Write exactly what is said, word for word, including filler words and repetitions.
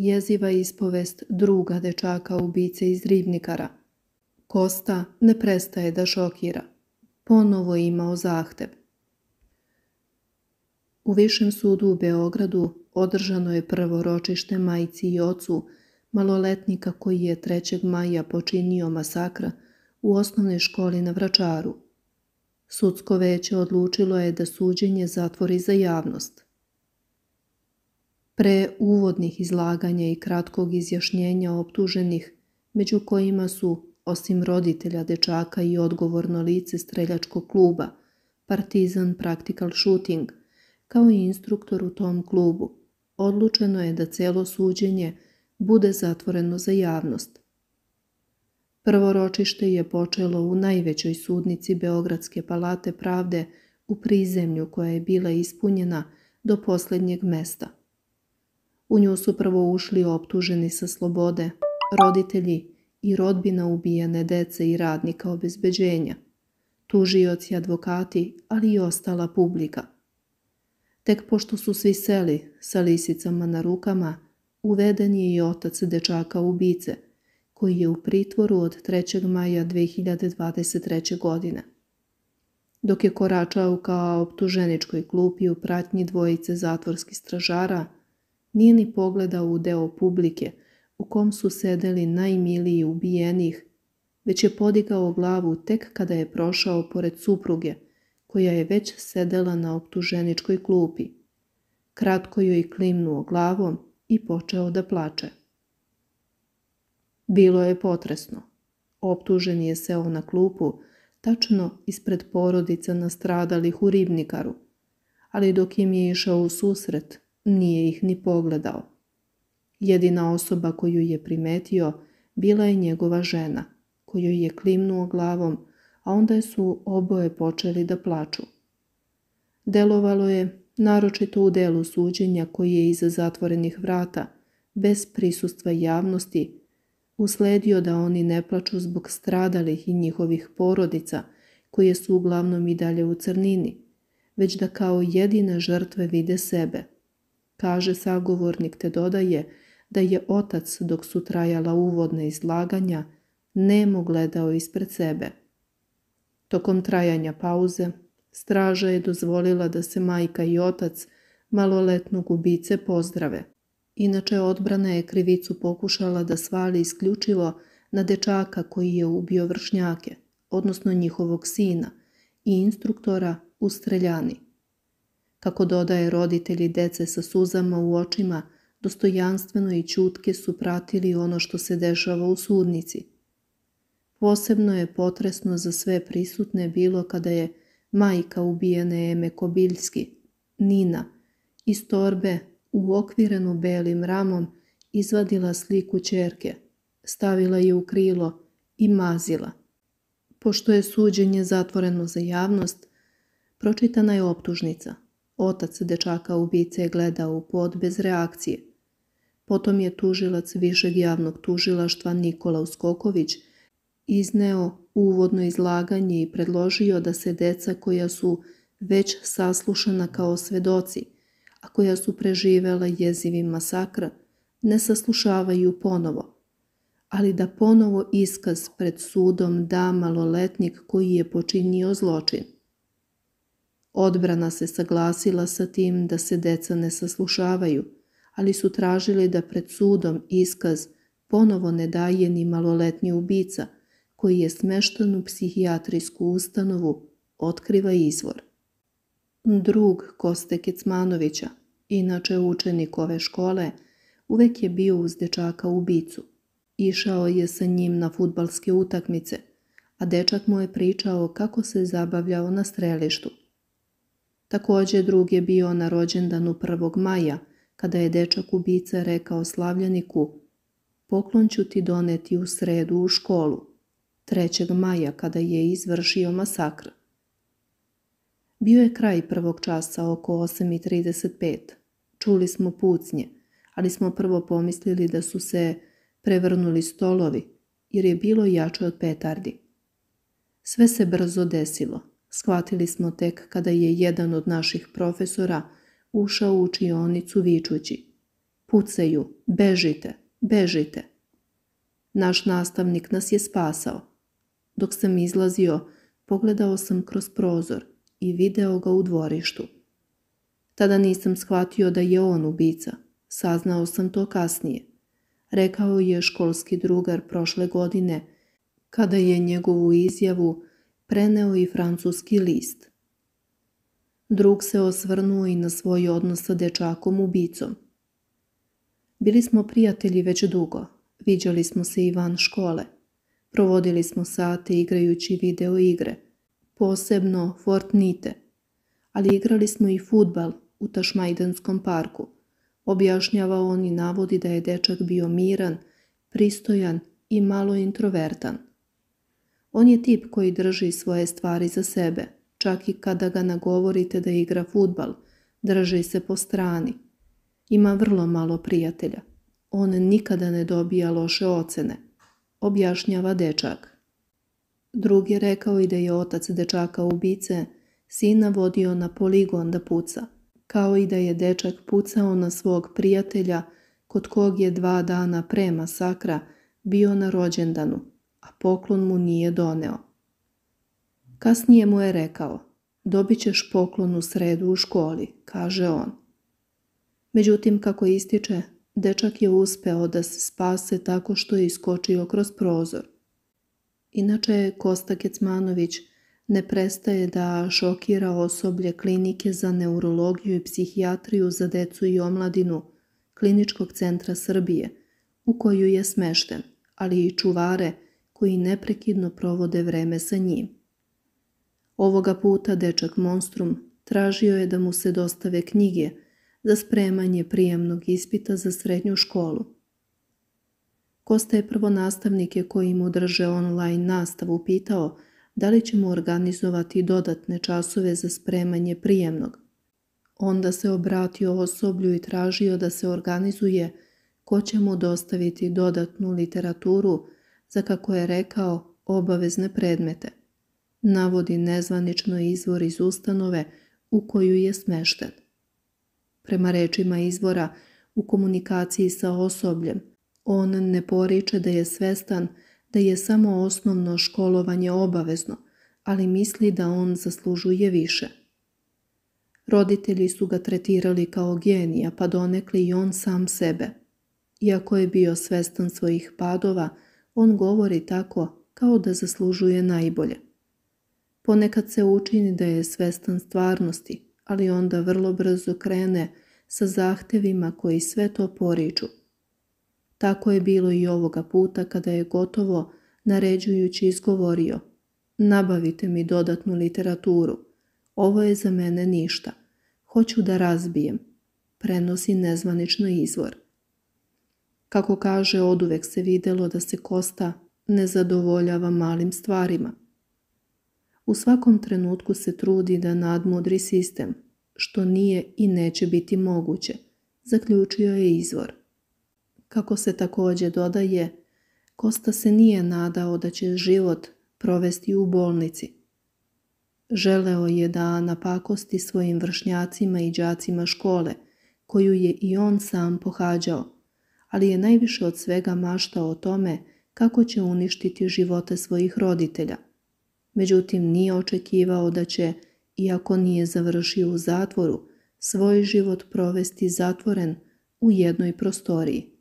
jeziva ispovest druga dečaka ubice iz Ribnikara. Kosta ne prestaje da šokira. Ponovo je imao zahtev. U Višem sudu u Beogradu održano je prvo ročište majci i ocu maloletnika koji je trećeg maja počinio masakr u osnovnoj školi na Vračaru. Sudsko veće odlučilo je da suđenje zatvori za javnost. Pre uvodnih izlaganja i kratkog izjašnjenja optuženih, među kojima su, osim roditelja dečaka i odgovorno lice streljačkog kluba, Partizan Practical Shooting, kao i instruktor u tom klubu, odlučeno je da celo suđenje bude zatvoreno za javnost. Prvo ročište je počelo u najvećoj sudnici Beogradske palate pravde u prizemlju koja je bila ispunjena do posljednjeg mesta. U nju su prvo ušli optuženi sa slobode, roditelji i rodbina ubijene dece i radnika obezbeđenja, tužioci, advokati, ali i ostala publika. Tek pošto su svi seli sa lisicama na rukama, uveden je i otac dečaka ubice, koji je u pritvoru od trećeg maja dve hiljade dvadeset treće. godine. Dok je koračao ka optuženičkoj klupi u pratnji dvojice zatvorskih stražara, nije ni pogledao u deo publike u kom su sedeli najmiliji ubijenih, već je podigao glavu tek kada je prošao pored supruge, koja je već sedela na optuženičkoj klupi. Kratko joj klimnuo glavom i počeo da plače. Bilo je potresno. Optuženi je seo na klupu, tačno ispred porodica nastradalih u Ribnikaru, ali dok im je išao u susret, nije ih ni pogledao. Jedina osoba koju je primetio bila je njegova žena, kojoj je klimnuo glavom, a onda su oboje počeli da plaču. Delovalo je, naročito u delu suđenja koji je iza zatvorenih vrata, bez prisustva javnosti, usledio da oni ne plaču zbog stradalih i njihovih porodica, koje su uglavnom i dalje u crnini, već da kao jedine žrtve vide sebe. Kaže sagovornik te dodaje da je otac, dok su trajala uvodna izlaganja, nemo gledao ispred sebe. Tokom trajanja pauze, straža je dozvolila da se majka i otac maloletnog ubice pozdrave. Inače, odbrana je krivicu pokušala da svali isključivo na dečaka koji je ubio vršnjake, odnosno njihovog sina, i instruktora u streljani. Kako dodaje, roditelji dece sa suzama u očima dostojanstveno i ćutke su pratili ono što se dešava u sudnici. Posebno je potresno za sve prisutne bilo kada je majka ubijene Eme Kobiljski, Nina, iz torbe uokvirenu belim ramom izvadila sliku ćerke, stavila je u krilo i mazila. Pošto je suđenje zatvoreno za javnost, pročitana je optužnica. Otac dečaka ubice je gledao u pod bez reakcije. Potom je tužilac Višeg javnog tužilaštva Nikola Uskoković izneo uvodno izlaganje i predložio da se deca koja su već saslušana kao svedoci, a koja su preživela jezivi masakr, ne saslušavaju ponovo, ali da ponovo iskaz pred sudom da maloletnik koji je počinio zločin. Odbrana se saglasila sa tim da se deca ne saslušavaju, ali su tražili da pred sudom iskaz ponovo ne daje ni maloletni ubica, koji je smešten u psihijatrijsku ustanovu, otkriva izvor. Drug Koste Kecmanovića, inače učenik ove škole, uvek je bio uz dečaka ubicu. Išao je sa njim na fudbalske utakmice, a dečak mu je pričao kako se zabavljao na strelištu. Također drug je bio na rođendanu prvog maja, kada je dečak ubica rekao slavljeniku: "Poklon ću ti doneti u sredu u školu", trećeg maja kada je izvršio masakr. Bio je kraj prvog časa oko osam i trideset pet. Čuli smo pucnje, ali smo prvo pomislili da su se prevrnuli stolovi, jer je bilo jače od petardi. Sve se brzo desilo. Shvatili smo tek kada je jedan od naših profesora ušao u učionicu vičući: Pucaju, bežite, bežite. Naš nastavnik nas je spasao. Dok sam izlazio, pogledao sam kroz prozor i video ga u dvorištu. Tada nisam shvatio da je on ubica. Saznao sam to kasnije. Rekao je školski drugar prošle godine, kada je njegovu izjavu preneo i francuski list. Drug se osvrnuo i na svoj odnos sa dečakom ubicom. Bili smo prijatelji već dugo. Viđali smo se i van škole. Provodili smo sate igrajući video igre, posebno Fortnite, ali igrali smo i fudbal u Tašmajdenskom parku. Objašnjava on i navodi da je dečak bio miran, pristojan i malo introvertan. On je tip koji drži svoje stvari za sebe, čak i kada ga nagovorite da igra fudbal, drži se po strani. Ima vrlo malo prijatelja. On nikada ne dobija loše ocene, objašnjava dečak. Drug je rekao i da je otac dečaka ubice sina vodio na poligon da puca, kao i da je dečak pucao na svog prijatelja kod kog je dva dana pre masakra bio na rođendanu, a poklon mu nije doneo. Kasnije mu je rekao, dobit ćeš poklon u sredu u školi, kaže on. Međutim, kako ističe, dečak je uspeo da se spase tako što je iskočio kroz prozor. Inače, Kosta Kecmanović ne prestaje da šokira osoblje klinike za neurologiju i psihijatriju za decu i omladinu Kliničkog centra Srbije, u koju je smešten, ali i čuvare koji neprekidno provode vreme sa njim. Ovoga puta dečak Monstrum tražio je da mu se dostave knjige za spremanje prijemnog ispita za srednju školu. Kosta je prvo nastavnike koji mu drže online nastavu pitao da li će mu organizovati dodatne časove za spremanje prijemnog. Onda se obratio osoblju i tražio da se organizuje ko će mu dostaviti dodatnu literaturu za, kako je rekao, obavezne predmete. Navodi nezvanično izvor iz ustanove u koju je smešten. Prema rečima izvora, u komunikaciji sa osobljem, on ne poriče da je svestan da je samo osnovno školovanje obavezno, ali misli da on zaslužuje više. Roditelji su ga tretirali kao genija, pa donekle i on sam sebe. Iako je bio svestan svojih padova, on govori tako kao da zaslužuje najbolje. Ponekad se učini da je svestan stvarnosti, ali onda vrlo brzo krene sa zahtevima koji sve to poriču. Tako je bilo i ovoga puta kada je gotovo naređujući izgovorio: nabavite mi dodatnu literaturu, ovo je za mene ništa, hoću da razbijem, prenosi nezvanično izvor. Kako kaže, oduvek se videlo da se Kosta ne zadovoljava malim stvarima. U svakom trenutku se trudi da nadmudri sistem, što nije i neće biti moguće, zaključio je izvor. Kako se također dodaje, Kosta se nije nadao da će život provesti u bolnici. Želeo je da napakosti svojim vršnjacima i đacima škole, koju je i on sam pohađao, ali je najviše od svega maštao o tome kako će uništiti živote svojih roditelja. Međutim, nije očekivao da će, iako nije završio u zatvoru, svoj život provesti zatvoren u jednoj prostoriji.